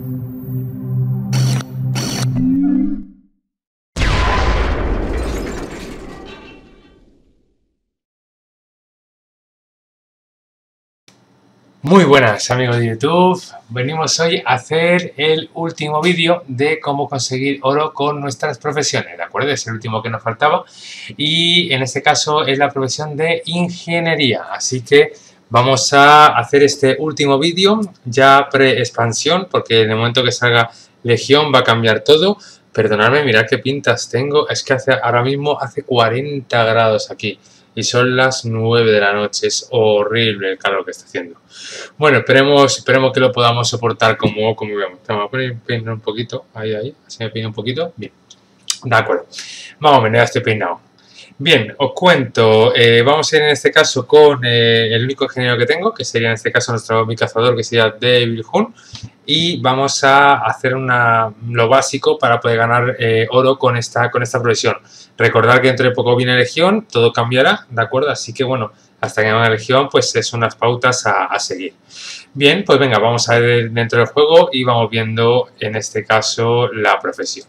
Muy buenas amigos de YouTube, venimos hoy a hacer el último vídeo de cómo conseguir oro con nuestras profesiones, ¿de acuerdo? Es el último que nos faltaba y en este caso es la profesión de ingeniería, así que vamos a hacer este último vídeo ya pre-expansión porque en el momento que salga Legión va a cambiar todo. Perdonadme, mirad qué pintas tengo, es que ahora mismo hace 40 grados aquí. Y son las 9 de la noche, es horrible el calor que está haciendo. Bueno, esperemos que lo podamos soportar como veamos. Vamos a peinar un poquito, ahí, así me peino un poquito, bien. De acuerdo, vamos a venir a este peinado. Bien, os cuento, vamos a ir en este caso con el único ingeniero que tengo, que sería en este caso mi cazador, que sería Devil Hunt, y vamos a hacer lo básico para poder ganar oro con esta profesión. Recordad que dentro de poco viene Legión, todo cambiará, ¿de acuerdo? Así que bueno, hasta que venga Legión, pues es unas pautas a seguir. Bien, pues venga, vamos a ver dentro del juego y vamos viendo en este caso la profesión.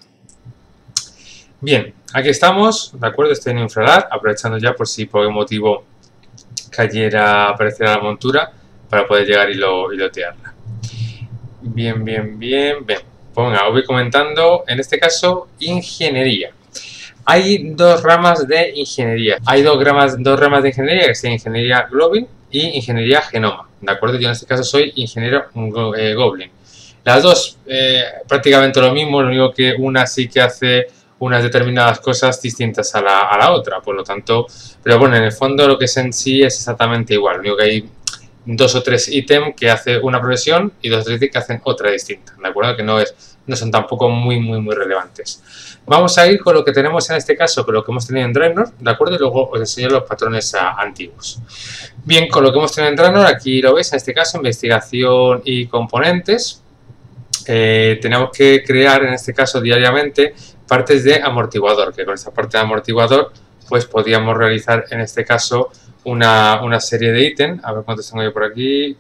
Bien, aquí estamos, ¿de acuerdo? Estoy en infrared, aprovechando ya por si por algún motivo apareciera la montura para poder llegar y lotearla. Bien. Pues venga, os voy comentando, en este caso, ingeniería. Hay dos ramas de ingeniería. Hay dos ramas de ingeniería, que es ingeniería Goblin y ingeniería Genoma, ¿de acuerdo? Yo en este caso soy ingeniero Goblin. Las dos prácticamente lo mismo, lo único que una sí que hace unas determinadas cosas distintas a la otra, por lo tanto, pero bueno, en el fondo lo que es en sí es exactamente igual, lo único que hay dos o tres ítems que hace una profesión y dos o tres ítems que hacen otra distinta, ¿de acuerdo? Que no son tampoco muy relevantes. Vamos a ir con lo que tenemos en este caso, con lo que hemos tenido en Draenor, ¿de acuerdo? Y luego os enseño los patrones antiguos. Bien, con lo que hemos tenido en Draenor, aquí lo veis, en este caso, investigación y componentes. Tenemos que crear, en este caso, diariamente, partes de amortiguador, que con esta parte de amortiguador, pues podíamos realizar, en este caso, una serie de ítems. A ver cuántos tengo yo por aquí.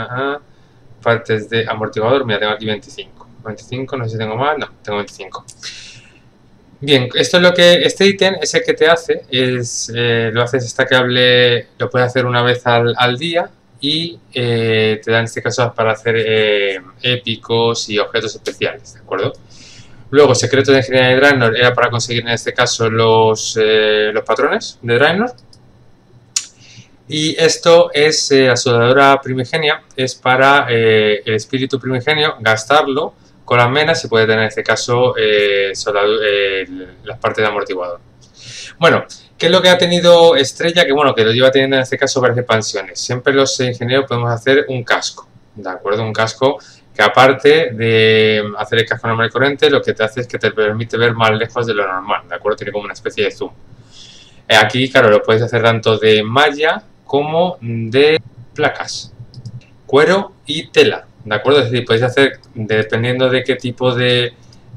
Partes de amortiguador, mira, tengo aquí 25. 25, no sé si tengo más, no, tengo 25. Bien, esto es este ítem es el que te hace, lo haces stackable, lo puedes hacer una vez al día y te da en este caso para hacer épicos y objetos especiales, ¿de acuerdo? Luego, secreto de ingeniería de Draenor era para conseguir en este caso los patrones de Draenor. Y esto es la soldadura primigenia, es para el espíritu primigenio, gastarlo con las menas se puede tener en este caso las partes de amortiguador. Bueno, ¿qué es lo que ha tenido Estrella? Que bueno, que lo lleva teniendo en este caso varias expansiones. Siempre los ingenieros podemos hacer un casco, ¿de acuerdo? Un casco que aparte de hacer el casco normal y corriente, lo que te hace es que te permite ver más lejos de lo normal, ¿de acuerdo? Tiene como una especie de zoom. Aquí, claro, lo puedes hacer tanto de malla como de placas, cuero y tela. ¿De acuerdo? Es decir, podéis hacer, dependiendo de qué tipo de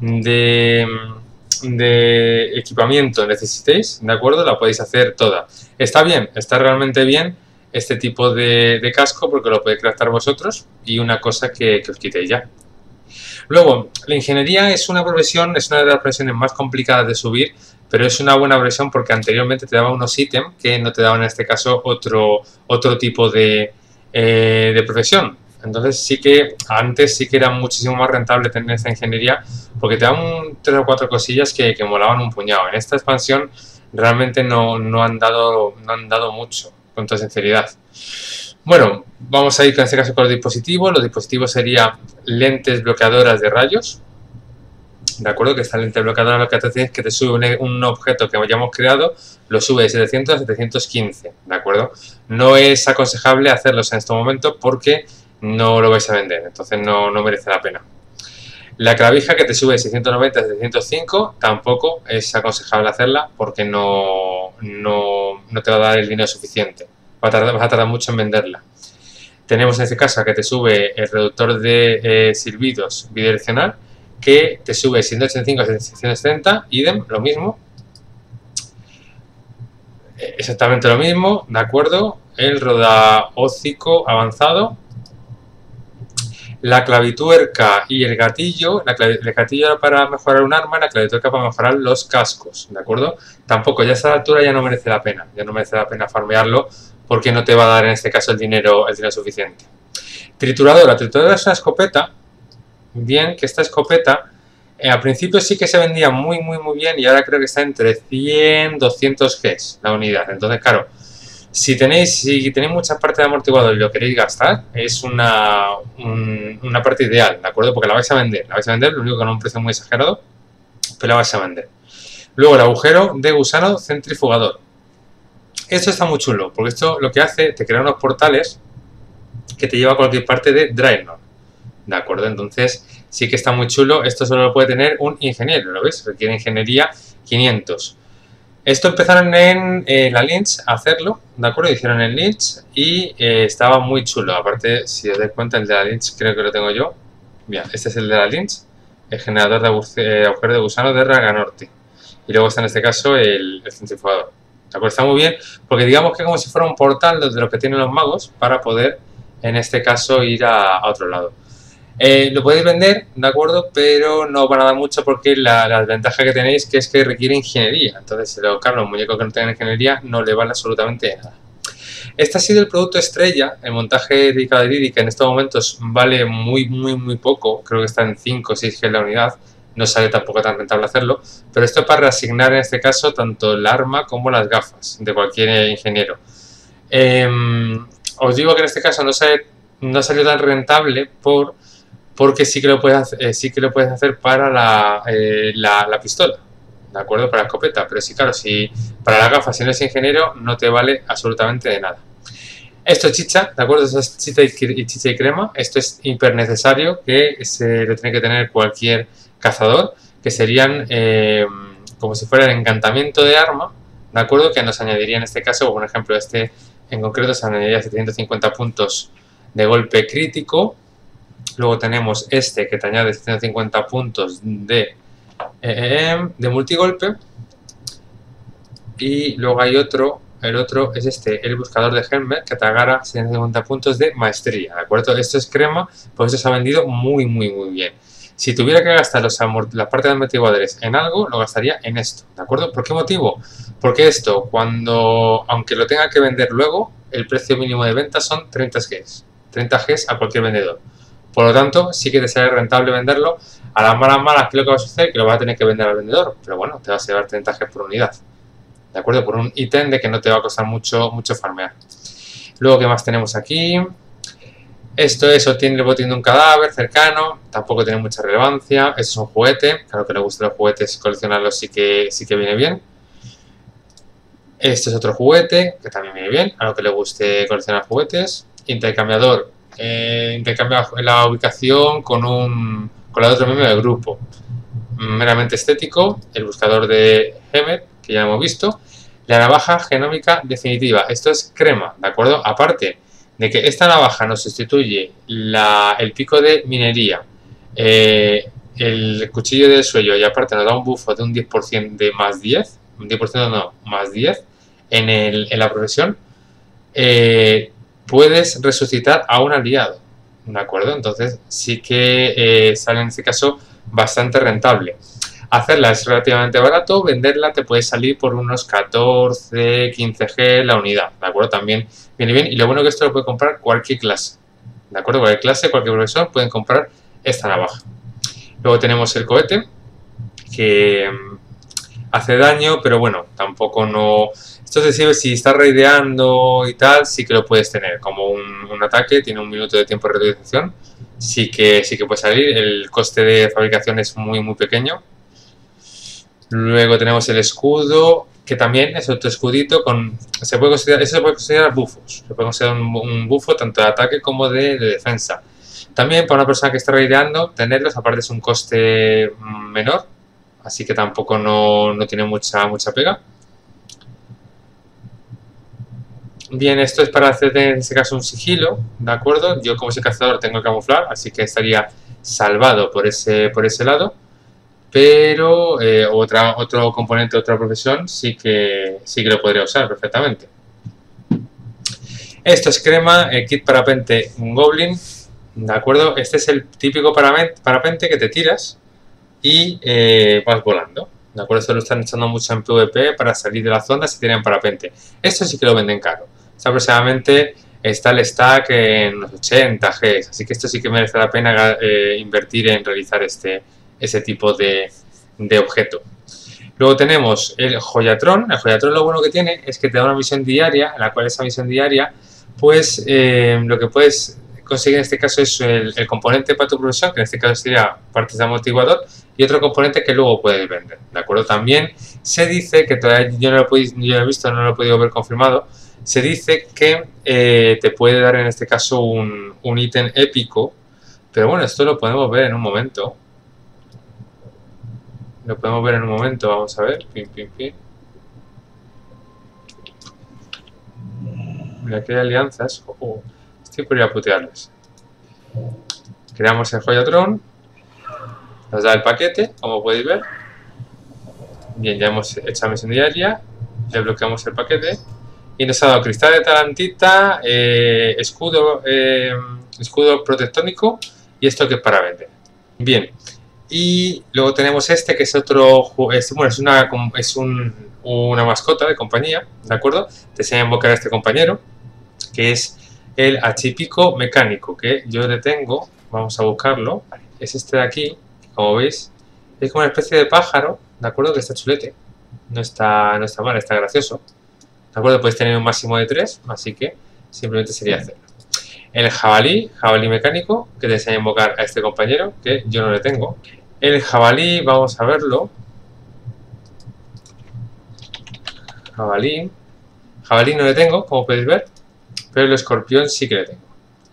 equipamiento necesitéis, ¿de acuerdo? La podéis hacer toda. Está bien, está realmente bien este tipo de casco porque lo podéis craftar vosotros y una cosa que os quitéis ya. Luego, la ingeniería es una profesión, es una de las profesiones más complicadas de subir, pero es una buena profesión porque anteriormente te daba unos ítems que no te daban en este caso otro tipo de profesión. Entonces sí que antes sí que era muchísimo más rentable tener esta ingeniería porque te daban 3 o 4 cosillas que molaban un puñado. En esta expansión realmente no han dado mucho, con toda sinceridad. Bueno, vamos a ir en este caso con los dispositivos. Los dispositivos serían lentes bloqueadoras de rayos. ¿De acuerdo? Que esta lente bloqueadora lo que te hace es que te sube un objeto que hayamos creado, lo sube de 700 a 715, ¿de acuerdo? No es aconsejable hacerlos en este momento porque no lo vais a vender, entonces no merece la pena. La clavija que te sube de 690 a 705 tampoco es aconsejable hacerla porque no te va a dar el dinero suficiente. Vas a tardar mucho en venderla. Tenemos en este caso que te sube el reductor de silbidos bidireccional que te sube de 185 a 770, idem, lo mismo. Exactamente lo mismo, ¿de acuerdo? El rodaócico avanzado. La clavituerca y el gatillo, el gatillo era para mejorar un arma, la clavituerca para mejorar los cascos, ¿de acuerdo? Tampoco, ya a esta altura ya no merece la pena, farmearlo porque no te va a dar en este caso el dinero suficiente. Trituradora es una escopeta, bien, que esta escopeta al principio sí que se vendía muy bien y ahora creo que está entre 100, 200 Gs la unidad, entonces claro, si tenéis mucha parte de amortiguador y lo queréis gastar, es una parte ideal, ¿de acuerdo? Porque la vais a vender, lo único que no a un precio muy exagerado, pero la vais a vender. Luego el agujero de gusano centrifugador. Esto está muy chulo, porque esto lo que hace, te crea unos portales que te lleva a cualquier parte de Draenor, ¿de acuerdo? Entonces sí que está muy chulo, esto solo lo puede tener un ingeniero, ¿lo ves? Requiere ingeniería 500. Esto empezaron en la Lynch a hacerlo, ¿de acuerdo? Hicieron el Lynch y estaba muy chulo. Aparte, si os dais cuenta, el de la Lynch creo que lo tengo yo. Bien, este es el de la Lynch, el generador de agujero de gusano de Raganorti. Y luego está en este caso el centrifugador. ¿De acuerdo? Está muy bien porque digamos que como si fuera un portal de lo que tienen los magos para poder, en este caso, ir a otro lado. Lo podéis vender, ¿de acuerdo? Pero no van a dar mucho porque la ventaja que tenéis que es que requiere ingeniería. Entonces, claro, los muñecos que no tengan ingeniería no le vale absolutamente nada. Este ha sido el producto estrella. El montaje de Caderidi, que en estos momentos vale muy poco. Creo que está en 5 o 6 G la unidad. No sale tampoco tan rentable hacerlo. Pero esto es para reasignar en este caso tanto el arma como las gafas de cualquier ingeniero. Os digo que en este caso no salió tan rentable porque sí que lo puedes hacer para la pistola, ¿de acuerdo? Para la escopeta, pero sí, claro, si para la gafa, si no eres ingeniero, no te vale absolutamente de nada. Esto es chicha, ¿de acuerdo? Esto es chicha y crema. Esto es hiper necesario, que lo tiene que tener cualquier cazador, que serían como si fuera el encantamiento de arma, ¿de acuerdo? Que nos añadiría en este caso, por ejemplo, este en concreto se añadiría 750 puntos de golpe crítico. Luego tenemos este que te añade 750 puntos de multigolpe. Y luego hay otro, el otro es este, el buscador de Helmer, que te agarra 750 puntos de maestría, ¿de acuerdo? Esto es crema, pues esto se ha vendido muy bien. Si tuviera que gastar la parte de amortiguadores en algo, lo gastaría en esto, ¿de acuerdo? ¿Por qué motivo? Porque esto, aunque lo tenga que vender luego, el precio mínimo de venta son 30 Gs. 30 Gs a cualquier vendedor. Por lo tanto, sí que te sale rentable venderlo. A las malas, ¿qué es lo que vas a hacer? Que lo vas a tener que vender al vendedor. Pero bueno, te vas a llevar 30 G por unidad. ¿De acuerdo? Por un ítem de que no te va a costar mucho farmear. Luego, ¿qué más tenemos aquí? Esto es obtiene el botín de un cadáver cercano. Tampoco tiene mucha relevancia. Esto es un juguete. Claro que le gustan los juguetes, coleccionarlos sí que viene bien. Este es otro juguete que también viene bien. A lo que le guste coleccionar juguetes. Intercambiador. Intercambia la ubicación con la de otro miembro del grupo. Meramente estético. El buscador de Hemer, que ya hemos visto. La navaja genómica definitiva. Esto es crema, ¿de acuerdo? Aparte de que esta navaja nos sustituye el pico de minería, el cuchillo de suelo y aparte nos da un buffo de un 10% de más 10, un 10% no, más 10 en la profesión. Puedes resucitar a un aliado, ¿de acuerdo? Entonces sí que sale en este caso bastante rentable. Hacerla es relativamente barato, venderla te puede salir por unos 14, 15 G la unidad, ¿de acuerdo? También viene bien y lo bueno que esto lo puede comprar cualquier clase, ¿de acuerdo? Cualquier clase, cualquier profesor pueden comprar esta navaja. Luego tenemos el cohete, que hace daño, pero bueno, tampoco no... Esto te sirve si estás raideando y tal, sí que lo puedes tener como un ataque, tiene 1 minuto de tiempo de reutilización, sí que puede salir, el coste de fabricación es muy pequeño. Luego tenemos el escudo, que también es otro escudito eso se puede considerar buffos, se puede considerar un buffo tanto de ataque como de defensa. También para una persona que está raideando, tenerlos, aparte es un coste menor, así que tampoco no tiene mucha pega. Bien, esto es para hacer en este caso un sigilo, ¿de acuerdo? Yo como soy cazador tengo que camuflar, así que estaría salvado por ese lado. Pero otro componente de otra profesión sí que lo podría usar perfectamente. Esto es crema, el kit parapente Goblin, ¿De acuerdo? Este es el típico parapente que te tiras y vas volando. ¿De acuerdo? Esto lo están echando mucho en PvP para salir de la zona si tienen parapente. Esto sí que lo venden caro. Aproximadamente está el stack en unos 80 Gs, así que esto sí que merece la pena invertir en realizar ese tipo de objeto. Luego tenemos el Joyatron. El Joyatron lo bueno que tiene es que te da una misión diaria, en la cual esa misión diaria, pues lo que puedes conseguir en este caso es el componente para tu profesión, que en este caso sería partes de amortiguador, y otro componente que luego puedes vender, ¿de acuerdo? También se dice, que todavía yo no lo he visto, no lo he podido ver confirmado, se dice que te puede dar en este caso un ítem épico, pero bueno, esto lo podemos ver en un momento. Lo podemos ver en un momento, vamos a ver. Pin, pin, pin. Mira, aquí hay alianzas. Estoy por ir a putearles. Creamos el Joyatron. Nos da el paquete, como podéis ver. Bien, ya hemos hecho la misión diaria. Desbloqueamos el paquete. Y nos ha dado cristal de talantita, escudo protectónico y esto que es para vender. Bien. Y luego tenemos este que es otro, bueno, es una mascota de compañía, ¿de acuerdo? Te enseña a invocar a este compañero, que es el Achipico mecánico, que yo le tengo, vamos a buscarlo, es este de aquí, como veis, es como una especie de pájaro, ¿de acuerdo? Que está chulete, no está mal, está gracioso, ¿de acuerdo? Puedes tener un máximo de 3, así que simplemente sería hacerlo. El jabalí mecánico, que te enseña a invocar a este compañero, que yo no le tengo. El jabalí, vamos a verlo. Jabalí no le tengo, como podéis ver. Pero el escorpión sí que le tengo.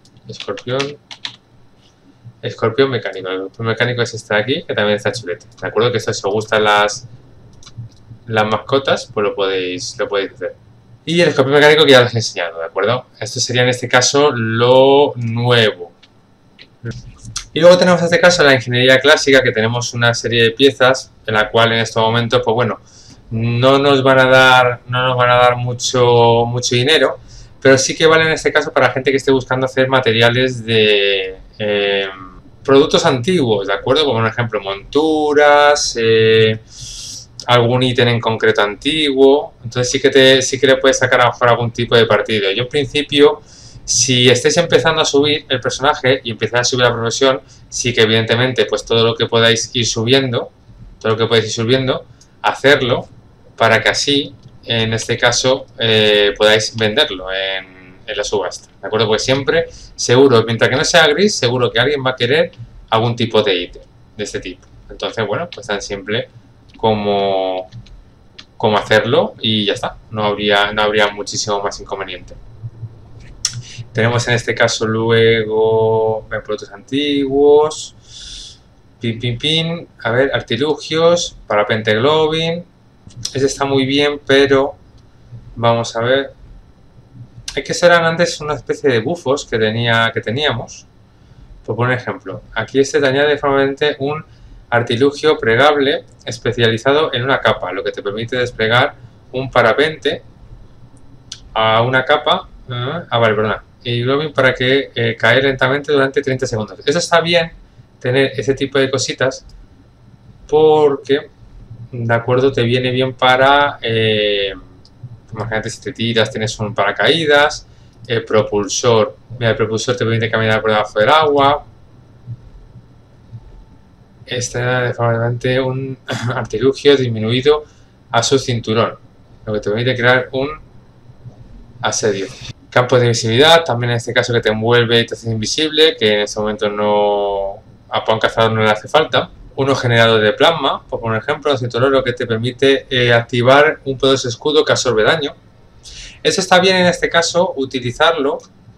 Escorpión mecánico. El escorpión mecánico es este de aquí, que también está chulete. De acuerdo que esto, si os gustan las mascotas, pues lo podéis hacer. Y el escorpión mecánico que ya os he enseñado, ¿de acuerdo? Esto sería en este caso lo nuevo. Y luego tenemos en este caso la ingeniería clásica, que tenemos una serie de piezas en la cual en estos momentos, pues bueno, no nos van a dar mucho dinero, pero sí que vale en este caso para gente que esté buscando hacer materiales de productos antiguos, ¿de acuerdo? Como por ejemplo monturas, algún ítem en concreto antiguo. Entonces sí que le puedes sacar a lo mejor algún tipo de partido. Yo en principio, si estáis empezando a subir el personaje y empezáis a subir la profesión, sí que evidentemente pues todo lo que podáis ir subiendo, hacerlo para que así, en este caso, podáis venderlo en la subasta, ¿de acuerdo? Pues siempre, seguro, mientras que no sea gris, seguro que alguien va a querer algún tipo de ítem de este tipo. Entonces, bueno, pues tan simple como hacerlo y ya está, no habría muchísimo más inconveniente. Tenemos en este caso luego productos antiguos, a ver, artilugios, parapente globing. Este está muy bien, pero vamos a ver. Hay que ser antes una especie de bufos que teníamos. Por ejemplo, aquí este te añade formalmente un artilugio plegable especializado en una capa, lo que te permite desplegar un parapente a una capa. Vale, perdona. Y globing para que cae lentamente durante 30 segundos. Eso está bien, tener ese tipo de cositas, porque, de acuerdo, te viene bien para, imagínate si te tiras, tienes un paracaídas, el propulsor. Mira, el propulsor te permite caminar por debajo del agua. Este es probablemente un artilugio disminuido a su cinturón, lo que te permite crear un asedio. Campo de invisibilidad, también en este caso que te envuelve y te hace invisible, que en este momento a un cazador no le hace falta. Uno generador de plasma, por ejemplo, un cinturón lo que te permite activar un poderoso escudo que absorbe daño. Eso está bien en este caso, utilizarlo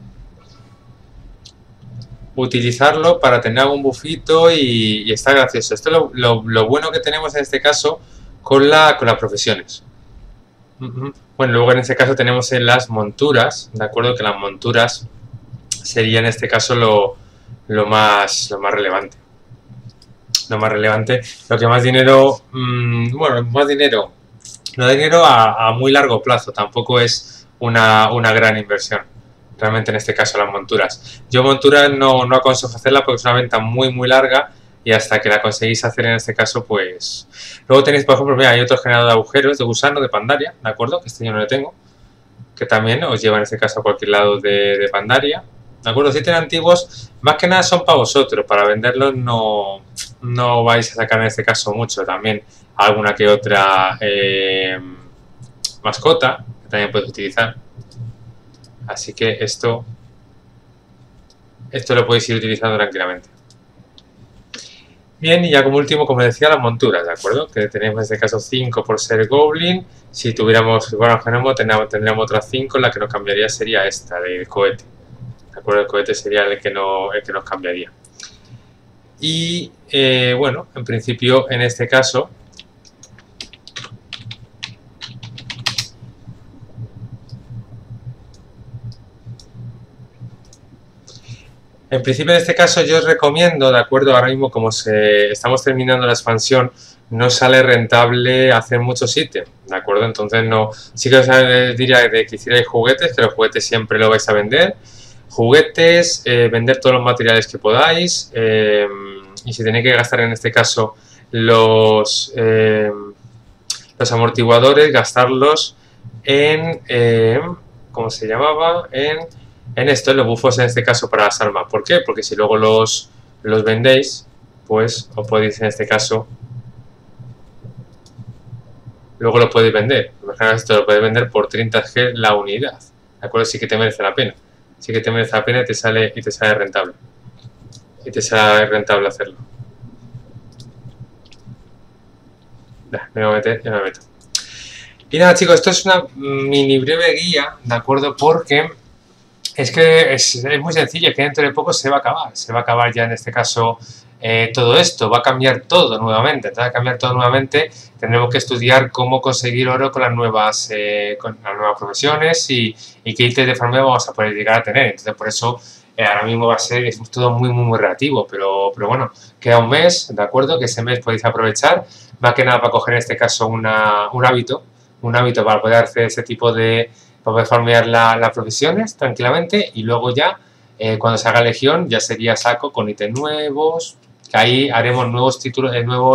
para tener algún bufito y está gracioso. Esto es lo bueno que tenemos en este caso con las profesiones. Bueno, luego en este caso tenemos en las monturas, de acuerdo, que las monturas sería en este caso lo más relevante. Lo que más dinero, bueno, más dinero, no dinero a muy largo plazo, tampoco es una gran inversión, realmente en este caso las monturas. Yo monturas no aconsejo hacerla porque es una venta muy larga y hasta que la conseguís hacer en este caso, pues... Luego tenéis, por ejemplo, mira, hay otro generador de agujeros de gusano de Pandaria, ¿de acuerdo? Que este yo no le tengo, que también os lleva en este caso a cualquier lado de Pandaria, ¿de acuerdo? Si tienen antiguos, más que nada son para vosotros, para venderlos no vais a sacar en este caso mucho, también alguna que otra mascota que también podéis utilizar, así que esto lo podéis ir utilizando tranquilamente. Bien, y ya como último, como decía, las monturas, ¿de acuerdo? Que tenemos en este caso 5 por ser Goblin. Si tuviéramos, bueno, tendríamos otras 5, la que nos cambiaría sería esta, del cohete. ¿De acuerdo? El cohete sería el que nos cambiaría. Y, bueno, en principio, en este caso... En principio, en este caso, yo os recomiendo, de acuerdo, ahora mismo como estamos terminando la expansión, no sale rentable hacer muchos ítems, ¿de acuerdo? Entonces, sí que os diría que hicierais juguetes, que los juguetes siempre lo vais a vender. Juguetes, vender todos los materiales que podáis, y si tenéis que gastar en este caso los amortiguadores, gastarlos en, ¿cómo se llamaba? En esto, en los bufos en este caso para las armas. ¿Por qué? Porque si luego los vendéis, pues os podéis en este caso, luego lo podéis vender. Imaginaos esto, lo podéis vender por 30G la unidad. ¿De acuerdo? Sí que te merece la pena. Sí que te merece la pena y te sale rentable. Y te sale rentable hacerlo. Me voy a meter, ya me meto. Y nada, chicos, esto es una mini breve guía, ¿de acuerdo? Porque es que es muy sencillo, que dentro de poco se va a acabar. Se va a acabar ya en este caso todo esto, va a cambiar todo nuevamente. Entonces, va a cambiar todo nuevamente, tendremos que estudiar cómo conseguir oro con las nuevas profesiones y qué ítems de farmeo vamos a poder llegar a tener. Entonces, por eso ahora mismo va a ser todo muy relativo, pero bueno, queda un mes, ¿de acuerdo? Que ese mes podéis aprovechar, más que nada para coger en este caso un hábito para poder hacer ese tipo de... para poder farmear las profesiones tranquilamente y luego ya, cuando se haga legión, ya sería saco con ítems nuevos, que ahí haremos nuevos títulos,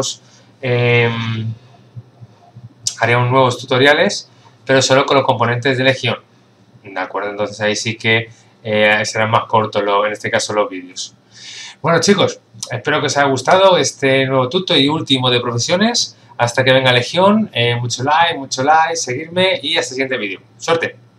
haremos nuevos tutoriales, pero solo con los componentes de legión, ¿de acuerdo? Entonces ahí sí que serán más cortos, en este caso, los vídeos. Bueno, chicos, espero que os haya gustado este nuevo tuto y último de profesiones. Hasta que venga legión, mucho like, seguirme y hasta el siguiente vídeo. ¡Suerte!